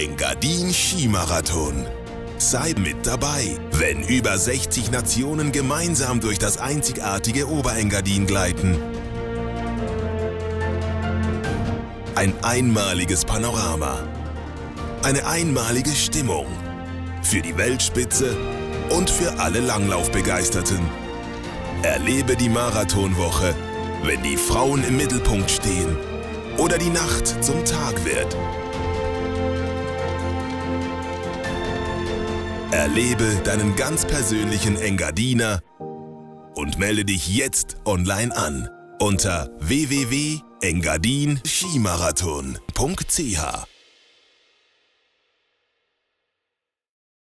Engadin Skimarathon. Sei mit dabei, wenn über 60 Nationen gemeinsam durch das einzigartige Oberengadin gleiten. Ein einmaliges Panorama, eine einmalige Stimmung für die Weltspitze und für alle Langlaufbegeisterten. Erlebe die Marathonwoche, wenn die Frauen im Mittelpunkt stehen oder die Nacht zum Tag wird. Erlebe deinen ganz persönlichen Engadiner und melde dich jetzt online an unter www.engadinskimarathon.ch.